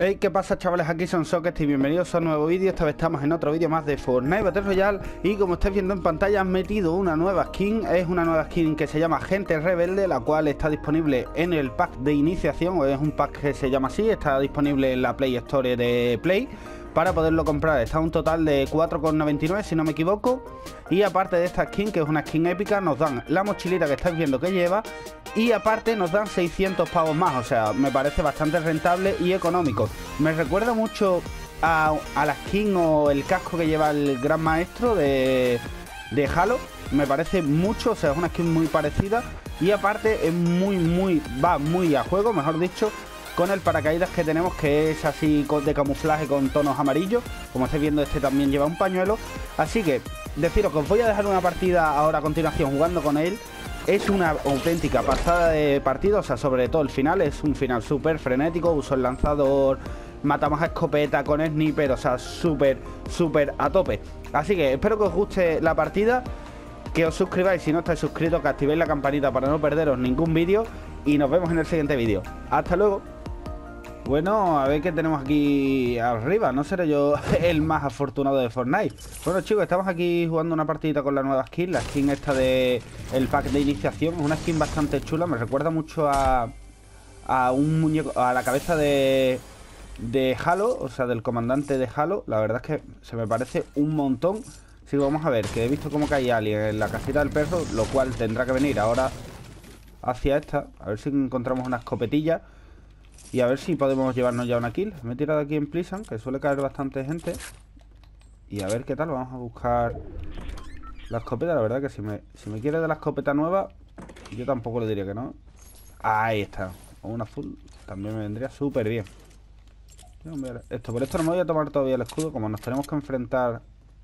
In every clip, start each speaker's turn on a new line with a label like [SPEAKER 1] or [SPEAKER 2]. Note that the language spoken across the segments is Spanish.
[SPEAKER 1] Hey, ¿qué pasa, chavales? Aquí son Socket y bienvenidos a un nuevo vídeo. Esta vez estamos en otro vídeo más de Fortnite Battle Royale. Y como estáis viendo en pantalla, han metido una nueva skin. Es una nueva skin que se llama Agente Rebelde, la cual está disponible en el pack de iniciación, o es un pack que se llama así. Está disponible en la Play Store de Play. Para poderlo comprar está un total de 4,99 si no me equivoco. Y aparte de esta skin, que es una skin épica, nos dan la mochilita que estáis viendo que lleva. Y aparte nos dan 600 pavos más. O sea, me parece bastante rentable y económico. Me recuerda mucho a la skin o el casco que lleva el Gran Maestro de Halo. Me parece mucho, o sea, es una skin muy parecida. Y aparte es va muy a juego, mejor dicho, con el paracaídas que tenemos, que es así de camuflaje con tonos amarillos. Como estáis viendo, este también lleva un pañuelo. Así que deciros que os voy a dejar una partida ahora a continuación jugando con él. Es una auténtica pasada de partido, o sea, sobre todo el final. Es un final súper frenético, uso el lanzador, matamos a escopeta con sniper, o sea, súper a tope. Así que espero que os guste la partida, que os suscribáis si no estáis suscritos, que activéis la campanita para no perderos ningún vídeo. Y nos vemos en el siguiente vídeo. ¡Hasta luego! Bueno, a ver qué tenemos aquí arriba. No seré yo el más afortunado de Fortnite. Bueno, chicos, estamos aquí jugando una partidita con la nueva skin. La skin esta de el pack de iniciación. Es una skin bastante chula. Me recuerda mucho a un muñeco, a la cabeza de Halo, o sea, del comandante de Halo. La verdad es que se me parece un montón. Sí, vamos a ver, que he visto cómo cae alguien en la casita del perro, lo cual tendrá que venir ahora hacia esta. A ver si encontramos una escopetilla. Y a ver si podemos llevarnos ya una kill. Me he tirado aquí en Pleasant, que suele caer bastante gente. Y a ver qué tal. Vamos a buscar la escopeta. La verdad que si me quiere de la escopeta nueva, yo tampoco le diría que no. Ahí está. O un azul también me vendría súper bien. Por esto no me voy a tomar todavía el escudo. Como nos tenemos que enfrentar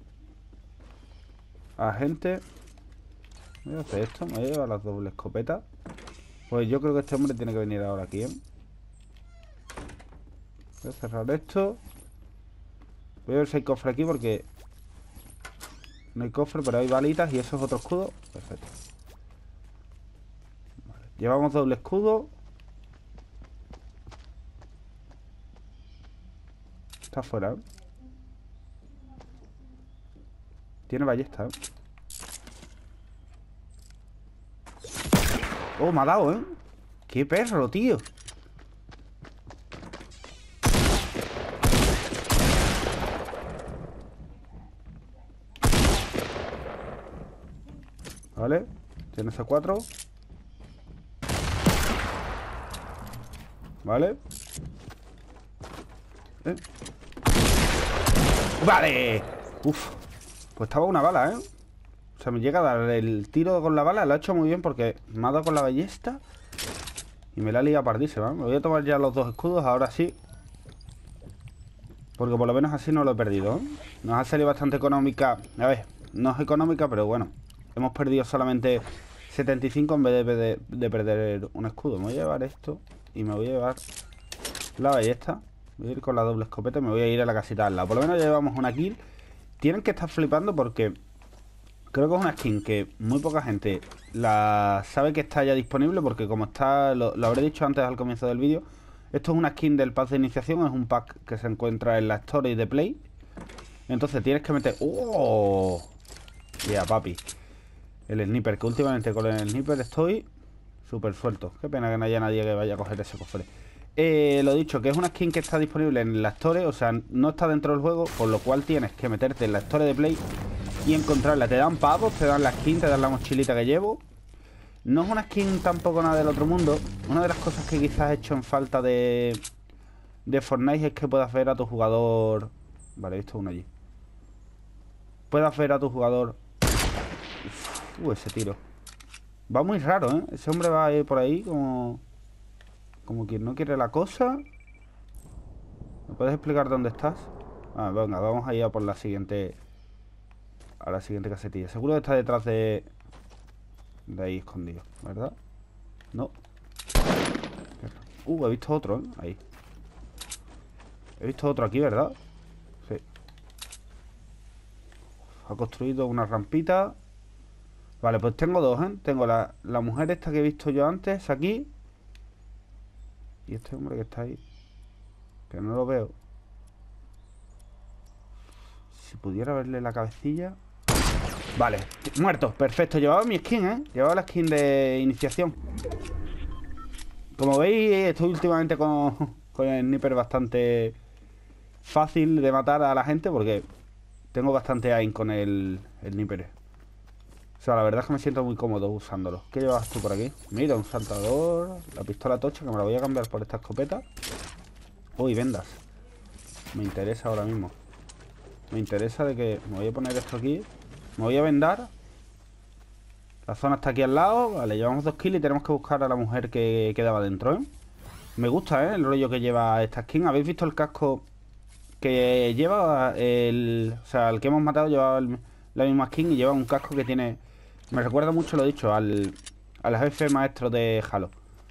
[SPEAKER 1] a gente. Voy a hacer esto. Me voy a llevar las dobles escopetas. Pues yo creo que este hombre tiene que venir ahora aquí, ¿eh? Voy a cerrar esto. Voy a ver si hay cofre aquí porque no hay cofre, pero hay balitas y eso es otro escudo. Perfecto. Vale. Llevamos doble escudo. Está afuera, ¿eh? Tiene ballesta, ¿eh? Oh, me ha dado, ¿eh? ¡Qué perro, tío! Vale, tienes a 4. Vale. ¡Vale! Uf. Pues estaba una bala, ¿eh? O sea, me llega a dar el tiro con la bala. Lo ha hecho muy bien porque me ha dado con la ballesta y me la ha liado pardísima, ¿eh? Me voy a tomar ya los dos escudos, ahora sí. Porque por lo menos así no lo he perdido, ¿eh? Nos ha salido bastante económica. A ver, no es económica, pero bueno. Hemos perdido solamente 75 en vez de perder un escudo. Me voy a llevar esto y me voy a llevar la ballesta. Voy a ir con la doble escopeta y me voy a ir a la casita al lado. Por lo menos ya llevamos una kill. Tienen que estar flipando porque creo que es una skin que muy poca gente la sabe que está ya disponible. Porque como está, lo habré dicho antes al comienzo del vídeo, esto es una skin del pack de iniciación. Es un pack que se encuentra en la Story de Play. Entonces tienes que meter... ¡Oh! Ya, papi. El sniper, que últimamente con el sniper estoy súper suelto. Qué pena que no haya nadie que vaya a coger ese cofre. Lo dicho, que es una skin que está disponible en la Store. O sea, no está dentro del juego, por lo cual tienes que meterte en la Store de Play y encontrarla. Te dan pavos, te dan la skin, te dan la mochilita que llevo. No es una skin tampoco nada del otro mundo. Una de las cosas que quizás he hecho en falta de Fortnite es que puedas ver a tu jugador. Vale, he visto uno allí. Puedas ver a tu jugador. Ese tiro va muy raro, ¿eh? Ese hombre va a ir por ahí como quien no quiere la cosa. ¿Me puedes explicar dónde estás? Ah, venga, vamos a ir a por la siguiente. A la siguiente casetilla. Seguro que está detrás de ahí escondido, ¿verdad? No. He visto otro, ¿eh? Ahí. He visto otro aquí, ¿verdad? Sí. Ha construido una rampita. Vale, pues tengo dos, ¿eh? Tengo la mujer esta que he visto yo antes, aquí. Y este hombre que está ahí. Que no lo veo. Si pudiera verle la cabecilla. Vale, muerto, perfecto. Llevaba mi skin, ¿eh? Llevaba la skin de iniciación. Como veis, estoy últimamente con el sniper bastante fácil de matar a la gente, porque tengo bastante aim con el sniper. O sea, la verdad es que me siento muy cómodo usándolo. ¿Qué llevas tú por aquí? Mira, un saltador. La pistola tocha, que me la voy a cambiar por esta escopeta. Uy, vendas. Me interesa ahora mismo. Me interesa de que... Me voy a poner esto aquí. Me voy a vendar. La zona está aquí al lado. Vale, llevamos 2 kills y tenemos que buscar a la mujer que quedaba dentro, ¿eh? Me gusta, ¿eh? El rollo que lleva esta skin. ¿Habéis visto el casco que lleva? O sea, el que hemos matado llevaba la misma skin y lleva un casco que tiene... Me recuerda mucho, lo dicho, al jefe maestro de Halo.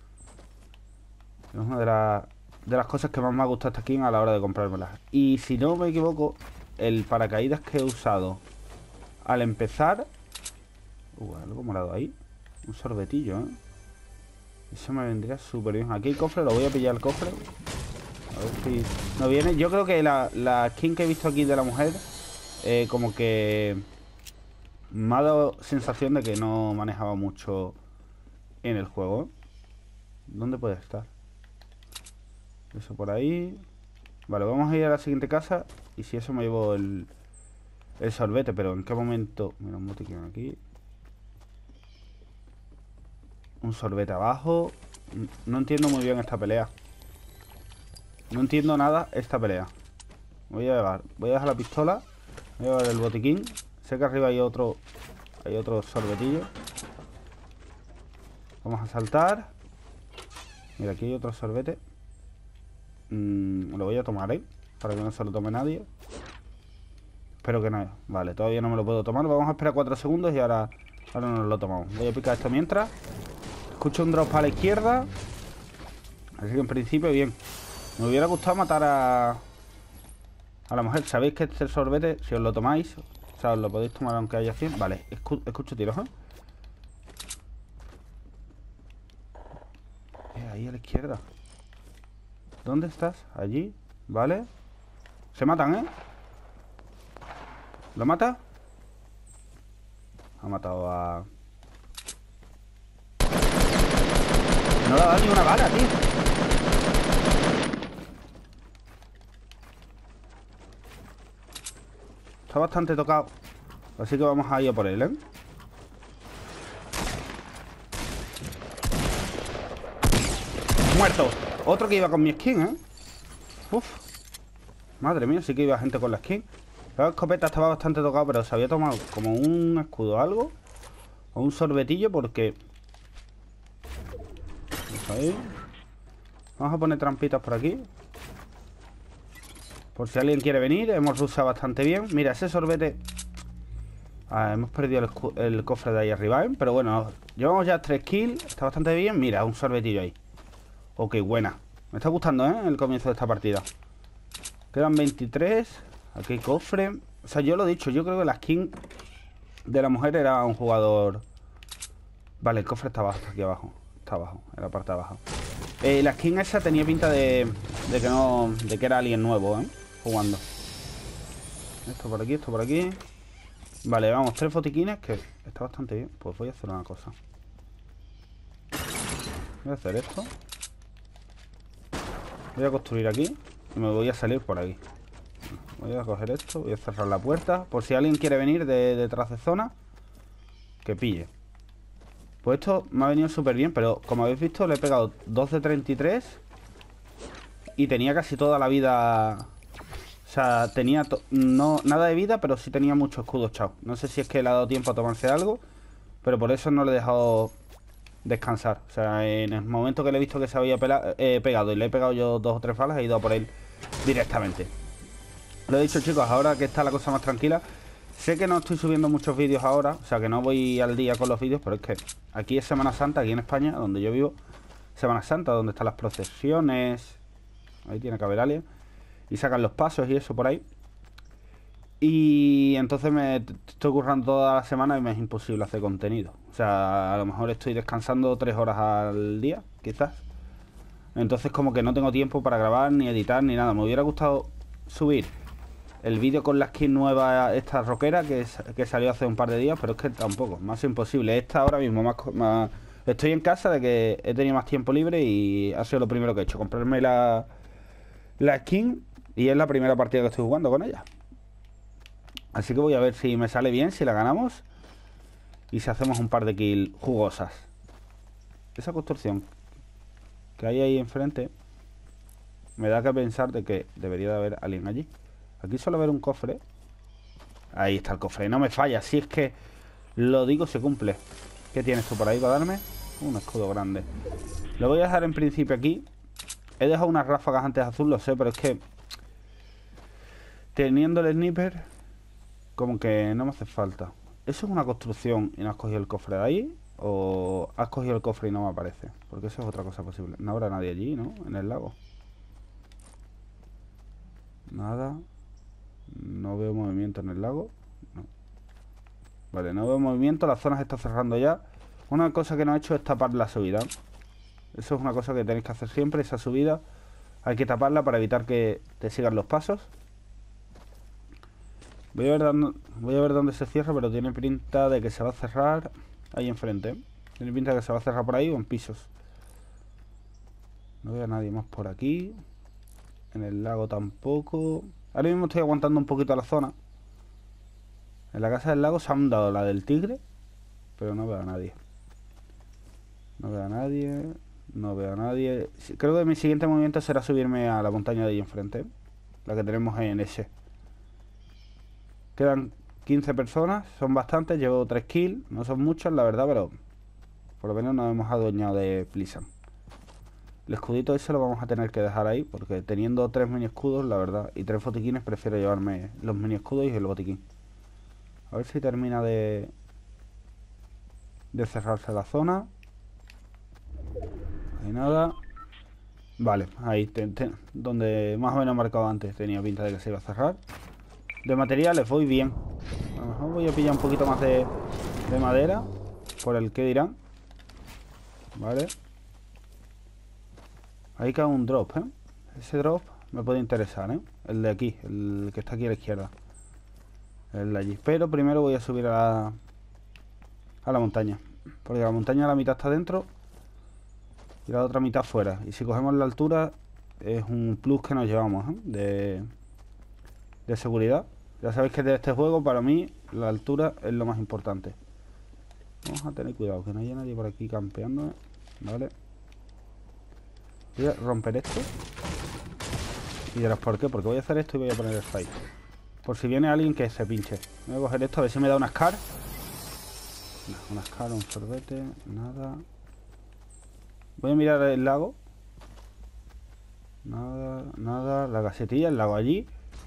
[SPEAKER 1] Es una de las cosas que más me ha gustado esta skin a la hora de comprármela. Y si no me equivoco, el paracaídas que he usado al empezar... algo morado ahí. Un sorbetillo, ¿eh? Eso me vendría súper bien. Aquí hay cofre, lo voy a pillar el cofre. A ver si no viene. Yo creo que la skin que he visto aquí de la mujer, como que me ha dado sensación de que no manejaba mucho en el juego. ¿Dónde puede estar? Eso por ahí. Vale, vamos a ir a la siguiente casa. Y si eso me llevo el sorbete. Pero ¿en qué momento? Mira, un botiquín aquí. Un sorbete abajo. No entiendo muy bien esta pelea. No entiendo nada esta pelea. Voy a dejar la pistola. Voy a llevar el botiquín. Sé que arriba hay otro sorbetillo. Vamos a saltar. Mira, aquí hay otro sorbete. Lo voy a tomar, ¿eh? Para que no se lo tome nadie. Espero que no. Vale, todavía no me lo puedo tomar. Vamos a esperar 4 segundos y ahora nos lo tomamos. Voy a picar esto mientras. Escucho un drop a la izquierda. Así que en principio bien. Me hubiera gustado matar a la mujer. Sabéis que este sorbete, si os lo tomáis, o sea, os lo podéis tomar aunque haya 100. Vale, escucho tiros, ¿eh? Ahí a la izquierda. ¿Dónde estás? Allí. Vale. Se matan, ¿eh? ¿Lo mata? Ha matado a... No le ha dado ni una bala, tío. Está bastante tocado. Así que vamos a ir a por él, ¿eh? ¡Muerto! Otro que iba con mi skin, ¿eh? Uf. Madre mía, sí que iba gente con la skin. La escopeta estaba bastante tocado, pero se había tomado como un escudo o algo. O un sorbetillo porque... Ahí. Vamos a poner trampitas por aquí. Por si alguien quiere venir. Hemos rusado bastante bien. Mira, ese sorbete... hemos perdido el cofre de ahí arriba, ¿eh? Pero bueno, llevamos ya 3 kills. Está bastante bien. Mira, un sorbetillo ahí. Ok, buena. Me está gustando, ¿eh? El comienzo de esta partida. Quedan 23. Aquí hay cofre. O sea, yo lo he dicho. Yo creo que la skin de la mujer era un jugador... Vale, el cofre está abajo, está aquí abajo. Está abajo, en la parte de abajo. La skin esa tenía pinta de que no... De que era alguien nuevo, ¿eh? Jugando. Esto por aquí, esto por aquí. Vale, vamos, 3 botiquines, que está bastante bien. Pues voy a hacer una cosa. Voy a hacer esto. Voy a construir aquí. Y me voy a salir por aquí. Voy a coger esto, voy a cerrar la puerta. Por si alguien quiere venir detrás de zona, que pille. Pues esto me ha venido súper bien. Pero como habéis visto, le he pegado 2 de 33. Y tenía casi toda la vida. O sea, tenía no, nada de vida, pero sí tenía mucho escudo echado. No sé si es que le ha dado tiempo a tomarse algo, pero por eso no le he dejado descansar. O sea, en el momento que le he visto que se había pegado y le he pegado yo 2 o 3 balas, he ido a por él directamente. Lo he dicho, chicos, ahora que está la cosa más tranquila. Sé que no estoy subiendo muchos vídeos ahora, o sea que no voy al día con los vídeos, pero es que aquí es Semana Santa, aquí en España, donde yo vivo. Semana Santa, donde están las procesiones. Ahí tiene que haber alguien. Y sacan los pasos y eso por ahí. Y entonces me estoy currando toda la semana y me es imposible hacer contenido. O sea, a lo mejor estoy descansando 3 horas al día, quizás. Entonces como que no tengo tiempo para grabar, ni editar, ni nada. Me hubiera gustado subir el vídeo con la skin nueva, esta rockera, que salió hace un par de días, pero es que tampoco, más imposible. Esta ahora mismo, estoy en casa de que he tenido más tiempo libre y ha sido lo primero que he hecho, comprarme la skin, y es la primera partida que estoy jugando con ella. Así que voy a ver si me sale bien, si la ganamos y si hacemos un par de kills jugosas. Esa construcción que hay ahí enfrente me da que pensar de que debería de haber alguien allí. Aquí suele haber un cofre. Ahí está el cofre, no me falla. Si es que lo digo, se cumple. ¿Qué tienes tú por ahí para darme? Un escudo grande. Lo voy a dejar en principio aquí. He dejado unas ráfagas antes azul, lo sé, pero es que teniendo el sniper como que no me hace falta. ¿Eso es una construcción y no has cogido el cofre de ahí? ¿O has cogido el cofre y no me aparece? Porque eso es otra cosa posible. No habrá nadie allí, ¿no? En el lago. Nada. No veo movimiento en el lago. No. Vale, no veo movimiento. La zona se está cerrando ya. Una cosa que no he hecho es tapar la subida. Eso es una cosa que tenéis que hacer siempre. Esa subida hay que taparla para evitar que te sigan los pasos. Voy a ver dónde se cierra, pero tiene pinta de que se va a cerrar ahí enfrente. Tiene pinta de que se va a cerrar por ahí o en pisos. No veo a nadie más por aquí. En el lago tampoco. Ahora mismo estoy aguantando un poquito la zona. En la casa del lago se han dado la del tigre, pero no veo a nadie. No veo a nadie. No veo a nadie. Creo que mi siguiente movimiento será subirme a la montaña de ahí enfrente, la que tenemos en ese. Quedan 15 personas, son bastantes, llevo 3 kills, no son muchos la verdad, pero por lo menos nos hemos adueñado de Plisan. El escudito ese lo vamos a tener que dejar ahí, porque teniendo 3 mini escudos, la verdad, y 3 botiquines, prefiero llevarme los mini escudos y el botiquín. A ver si termina de cerrarse la zona. Hay nada. Vale, ahí, donde más o menos marcado antes, tenía pinta de que se iba a cerrar. De materiales voy bien. A lo mejor voy a pillar un poquito más de madera, por el que dirán. Vale. Ahí cae un drop, ¿eh? Ese drop me puede interesar, ¿eh? El de aquí, el que está aquí a la izquierda. El de allí. Pero primero voy a subir a la montaña, porque la montaña la mitad está dentro y la otra mitad fuera. Y si cogemos la altura es un plus que nos llevamos, ¿eh? De seguridad. Ya sabéis que de este juego para mí la altura es lo más importante. Vamos a tener cuidado que no haya nadie por aquí campeando. Vale. Voy a romper esto. Y dirás, ¿por qué? Porque voy a hacer esto y voy a poner el fight. Por si viene alguien que se pinche. Voy a coger esto, a ver si me da una Scar. No, una Scar, un sorbete, nada. Voy a mirar el lago. Nada, nada. La casetilla, el lago allí.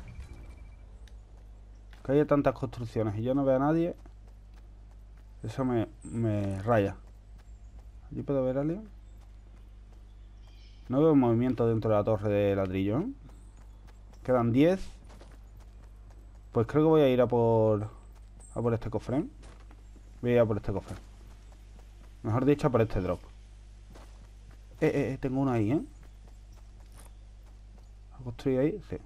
[SPEAKER 1] Que haya tantas construcciones y yo no veo a nadie. Eso me raya. ¿Allí puedo ver a alguien? No veo movimiento dentro de la torre de ladrillo, ¿eh? Quedan 10. Pues creo que voy a ir a por este cofre, ¿eh? Voy a ir a por este cofre. Mejor dicho, a por este drop. Tengo uno ahí, ¿eh? ¿A construir ahí? Sí.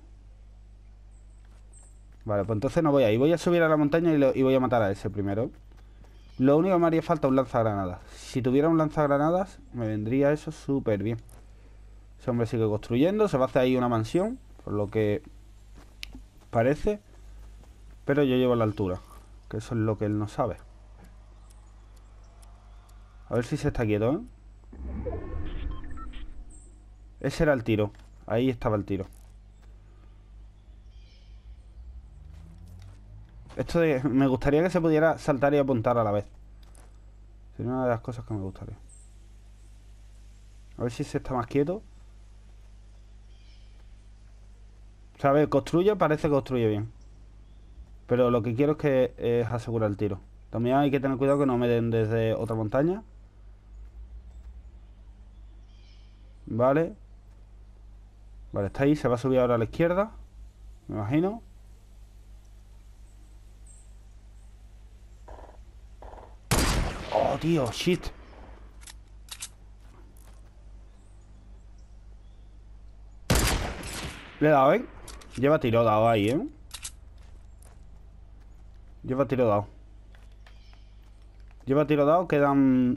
[SPEAKER 1] Vale, pues entonces no voy ahí. Voy a subir a la montaña y voy a matar a ese primero. Lo único que me haría falta es un lanzagranadas. Si tuviera un lanzagranadas, me vendría eso súper bien. Ese hombre sigue construyendo. Se va a hacer ahí una mansión, por lo que parece. Pero yo llevo la altura, que eso es lo que él no sabe. A ver si se está quieto, ¿eh? Ese era el tiro. Ahí estaba el tiro. Esto me gustaría que se pudiera saltar y apuntar a la vez. Sería una de las cosas que me gustaría. A ver si se está más quieto. ¿Sabes? Construye, parece que construye bien. Pero lo que quiero es que es asegurar el tiro. También hay que tener cuidado que no me den desde otra montaña. Vale. Vale, está ahí. Se va a subir ahora a la izquierda, me imagino. Oh, tío, shit. Le he dado, ¿eh? Lleva tiro dado ahí, ¿eh? Lleva tiro dado. Lleva tiro dado, quedan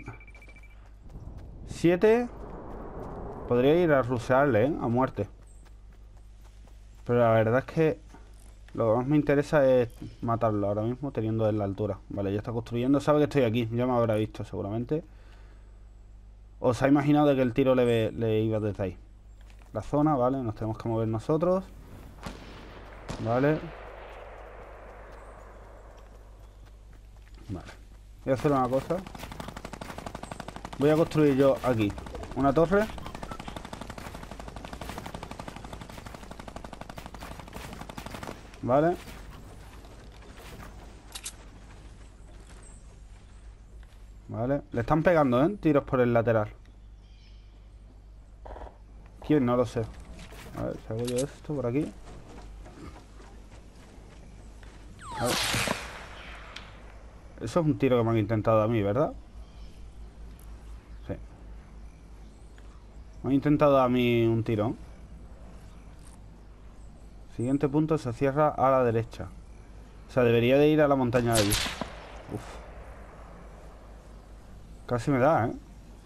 [SPEAKER 1] 7. Podría ir a rusearle, ¿eh? A muerte. Pero la verdad es que lo que más me interesa es matarlo ahora mismo, teniendo en la altura. Vale, ya está construyendo. Sabe que estoy aquí, ya me habrá visto seguramente. O se ha imaginado de que el tiro le iba desde ahí. La zona, vale, nos tenemos que mover nosotros. Vale. Vale. Voy a hacer una cosa. Voy a construir yo aquí una torre. Vale. Vale. Le están pegando, ¿eh? Tiros por el lateral. ¿Quién? No lo sé. A ver, si hago yo esto por aquí. A ver. Eso es un tiro que me han intentado a mí, ¿verdad? Sí. Me han intentado a mí un tiro. Siguiente punto se cierra a la derecha. O sea, debería de ir a la montaña de allí. Uf. Casi me da, ¿eh?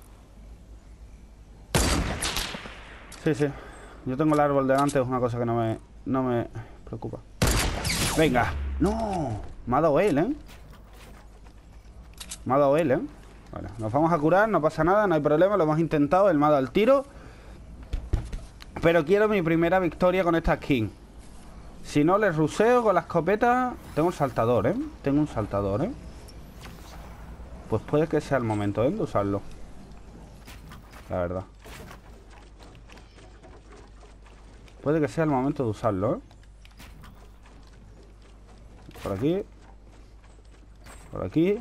[SPEAKER 1] Sí, sí. Yo tengo el árbol delante, es una cosa que no me preocupa. ¡Venga! ¡No! Me ha dado él, ¿eh? Me ha dado él, ¿eh? Vale, nos vamos a curar, no pasa nada, no hay problema, lo hemos intentado, él me ha dado el tiro. Pero quiero mi primera victoria con esta skin. Si no, le ruseo con la escopeta. Tengo un saltador, ¿eh? Tengo un saltador, ¿eh? Pues puede que sea el momento, ¿eh? De usarlo. La verdad. Puede que sea el momento de usarlo, ¿eh? Por aquí. Por aquí.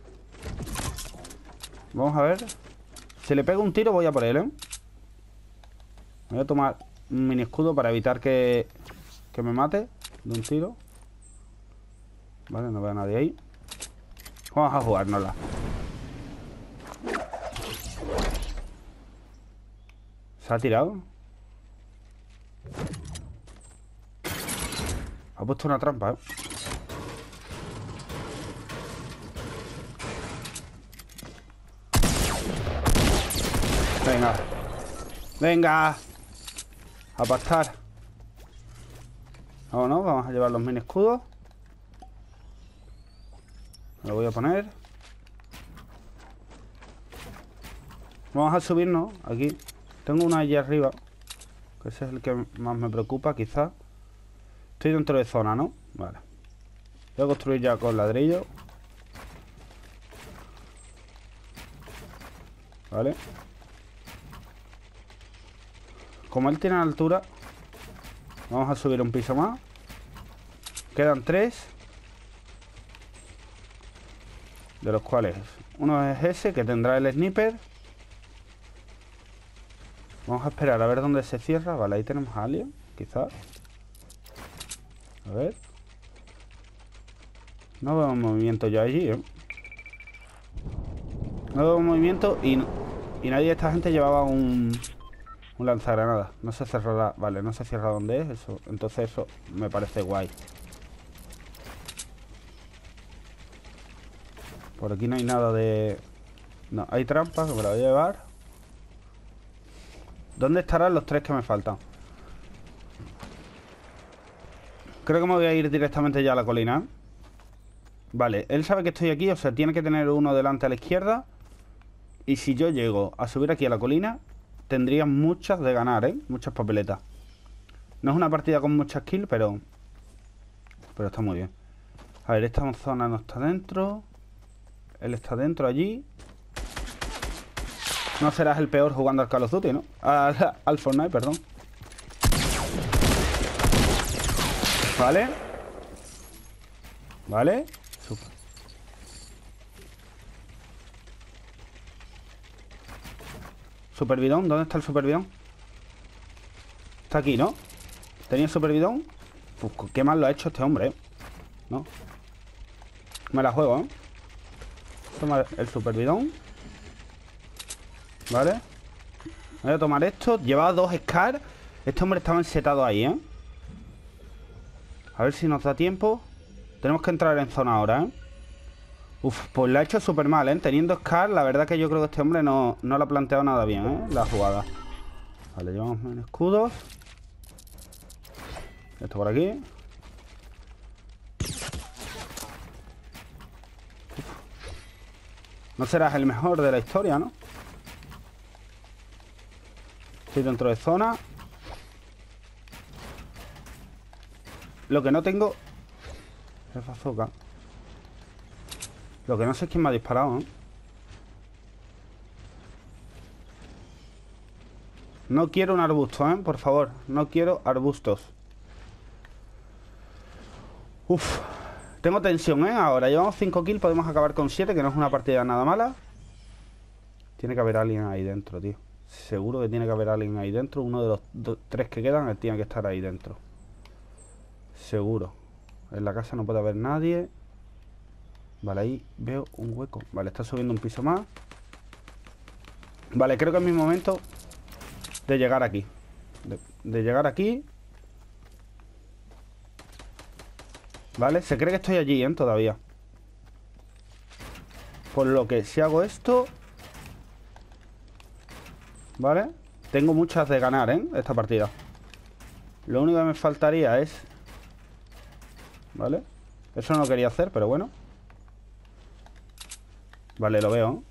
[SPEAKER 1] Vamos a ver. Si le pego un tiro voy a por él, ¿eh? Voy a tomar un mini escudo para evitar que me mate de un tiro. Vale, no veo a nadie ahí. Vamos a jugárnosla. ¿Se ha tirado? Ha puesto una trampa, ¿eh? Venga. Venga. A pastar. Vámonos, vamos a llevar los mini escudos. Me lo voy a poner. Vamos a subirnos aquí. Tengo uno allí arriba, que ese es el que más me preocupa, quizás. Estoy dentro de zona, ¿no? Vale. Voy a construir ya con ladrillo. Vale. Como él tiene altura, vamos a subir un piso más. Quedan 3. De los cuales uno es ese, que tendrá el sniper. Vamos a esperar a ver dónde se cierra. Vale, ahí tenemos a alguien, quizás. A ver. No veo movimiento yo allí, ¿eh? No veo movimiento y nadie de esta gente llevaba un lanzagranadas. No se cerrará. Vale, no se cierra dónde es eso. Entonces eso me parece guay. Por aquí no hay nada de... No, hay trampas que me la voy a llevar. ¿Dónde estarán los 3 que me faltan? Creo que me voy a ir directamente ya a la colina. Vale, él sabe que estoy aquí. O sea, tiene que tener uno delante a la izquierda. Y si yo llego a subir aquí a la colina, tendría muchas de ganar, ¿eh? Muchas papeletas. No es una partida con muchas kills, pero está muy bien. A ver, esta zona no está dentro. Él está dentro allí. No serás el peor jugando al Call of Duty, ¿no? Al Fortnite, perdón. Vale. Vale. Super. Superbidón, ¿dónde está el superbidón? Está aquí, ¿no? ¿Tenía superbidón? Pues, qué mal lo ha hecho este hombre, ¿eh? ¿No? Me la juego, ¿eh? Toma el superbidón. Vale. Voy a tomar esto. Llevaba 2 Scar. Este hombre estaba ensetado ahí, ¿eh? A ver si nos da tiempo. Tenemos que entrar en zona ahora, ¿eh? Uf, pues la ha hecho súper mal, ¿eh? Teniendo Scar, la verdad que yo creo que este hombre no lo ha planteado nada bien, ¿eh? La jugada. Vale, llevamos menos escudos. Esto por aquí. Uf. No serás el mejor de la historia, ¿no? Estoy dentro de zona. Lo que no tengo es bazooka. Lo que no sé es quién me ha disparado, ¿eh? No quiero un arbusto, ¿eh? Por favor, no quiero arbustos. Uf, tengo tensión, ¿eh? Ahora llevamos 5 kills, podemos acabar con 7, que no es una partida nada mala. Tiene que haber alguien ahí dentro, tío. Seguro que tiene que haber alguien ahí dentro. Uno de los 3 que quedan tiene que estar ahí dentro. Seguro. En la casa no puede haber nadie. Vale, ahí veo un hueco. Vale, está subiendo un piso más. Vale, creo que es mi momento de llegar aquí. De llegar aquí. Vale, se cree que estoy allí, ¿eh? Todavía. Por lo que si hago esto... Vale, tengo muchas de ganar, ¿eh? Esta partida. Lo único que me faltaría es... Vale, eso no lo quería hacer, pero bueno. Vale, lo veo.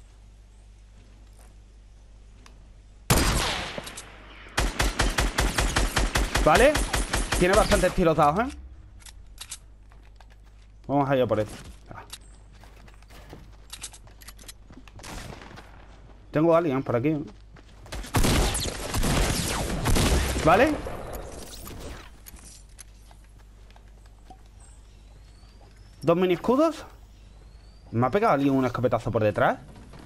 [SPEAKER 1] Vale, tiene bastantes tiros dados, ¿eh? Vamos allá por esto. Tengo a alguien por aquí, ¿eh? ¿Vale? Dos mini escudos. ¿Me ha pegado alguien un escopetazo por detrás?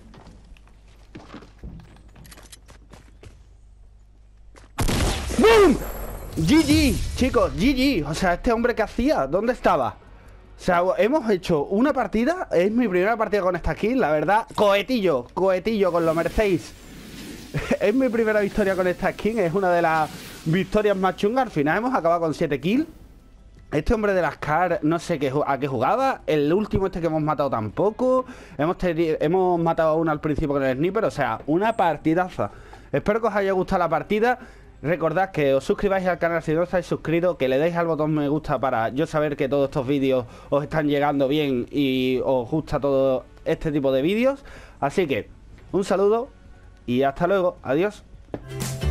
[SPEAKER 1] ¡Bum! GG, chicos, GG. O sea, este hombre, ¿qué hacía? ¿Dónde estaba? O sea, hemos hecho una partida. Es mi primera partida con esta skin, la verdad. Cohetillo, con lo merecéis. Es mi primera victoria con esta skin. Es una de las victorias más chungas. Al final hemos acabado con 7 kills. Este hombre de las CAR, no sé a qué jugaba. El último que hemos matado tampoco. Hemos matado a uno al principio con el sniper. O sea, una partidaza. Espero que os haya gustado la partida. Recordad que os suscribáis al canal si no estáis suscritos, que le deis al botón me gusta para yo saber que todos estos vídeos os están llegando bien y os gusta todo este tipo de vídeos. Así que, un saludo y hasta luego. Adiós.